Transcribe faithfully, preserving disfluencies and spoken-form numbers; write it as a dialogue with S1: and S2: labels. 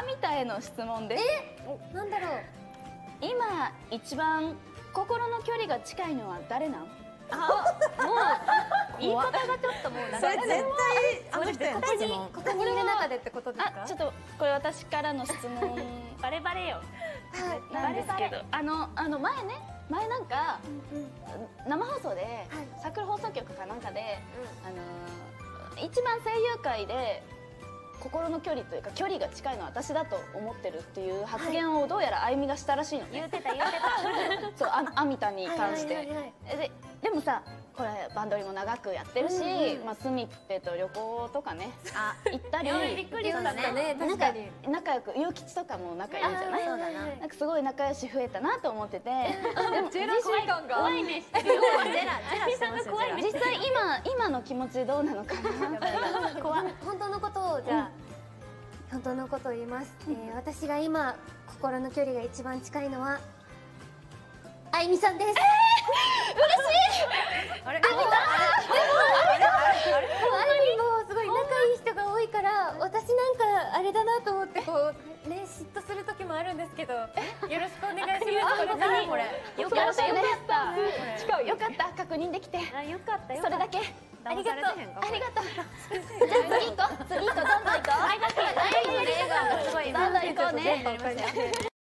S1: アミタへの質問です。
S2: え、なんだろう。
S1: 今一番心の距離が近いのは誰なん？
S3: あ、もう言い方がちょっともう
S4: それ絶対あの人やん。
S2: ここにここにいる中でってことですか？
S1: あ、ちょっとこれ私からの質問
S3: バレバレよ。
S1: なんですけど、あのあの前ね、前なんか生放送でサークル放送局かなんかで、あの一番声優界で心の距離というか距離が近いのは私だと思ってるっていう発言をどうやらあゆみがしたらしいのね。
S3: 言ってた言ってた。
S1: そう、あアミタに関して。
S2: はいはいはいはい
S1: えででもさ、これバンドリも長くやってるし、
S2: うんうん、
S1: まあスミッペと旅行とかね、
S3: あ、
S1: 行ったり、
S3: びっくりしたね。
S1: なんか仲良く、ゆうきちとかも仲いいじゃない？
S3: そうだな。
S1: なんかすごい仲良し増えたなと思ってて、でも
S4: ジェラシー感が
S3: 怖いねしてるよ。ジェラジェラしてますよ。怖いね。
S1: 実際今今の気持ちどうなのかな。
S2: 怖い。本当のことをじゃあ、本当のことを言います。えー、私が今心の距離が一番近いのはあゆみさんです。
S4: あれ？
S2: でもあゆみもすごい仲いい人が多いから私なんかあれだなと思ってこうね嫉妬する時もあるんですけどよろしくお願いします。これ何これ？
S3: よかったよかった。
S1: 近いよかった確認できて。
S3: あ、よかったよ。
S1: それだけ。
S2: ありがとう。
S1: ありがとう。じゃあ次行こう。次行こう。どんどん行こう。
S3: ありがとう。ありがとう。
S1: どんどん行こうね。